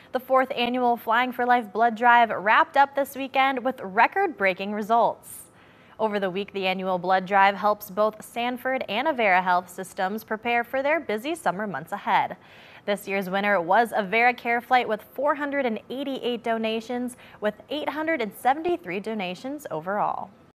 The fourth annual Flying for Life blood drive wrapped up this weekend with record-breaking results. Over the week, the annual blood drive helps both Sanford and Avera Health Systems prepare for their busy summer months ahead. This year's winner was Avera Care Flight with 488 donations, with 873 donations overall.